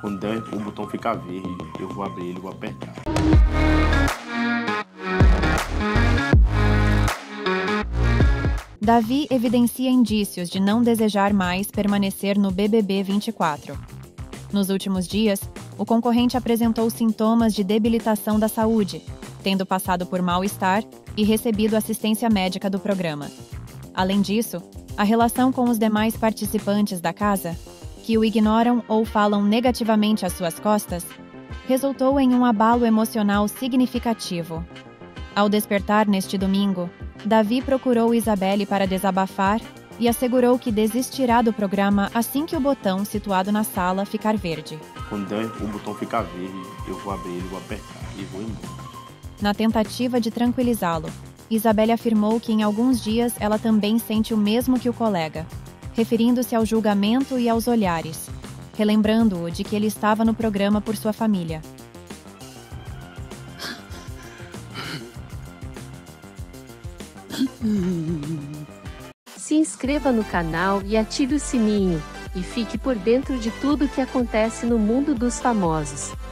Quando o botão ficar verde, eu vou abrir ele e vou apertar. Davi evidencia indícios de não desejar mais permanecer no BBB 24. Nos últimos dias, o concorrente apresentou sintomas de debilitação da saúde, tendo passado por mal-estar e recebido assistência médica do programa. Além disso, a relação com os demais participantes da casa, que o ignoram ou falam negativamente às suas costas, resultou em um abalo emocional significativo. Ao despertar neste domingo, Davi procurou Isabelle para desabafar e assegurou que desistirá do programa assim que o botão situado na sala ficar verde. Quando o botão ficar verde, eu vou abrir ele e vou apertar e vou embora. Na tentativa de tranquilizá-lo, Isabelle afirmou que em alguns dias ela também sente o mesmo que o colega, referindo-se ao julgamento e aos olhares, relembrando-o de que ele estava no programa por sua família. Se inscreva no canal e ative o sininho, e fique por dentro de tudo que acontece no mundo dos famosos.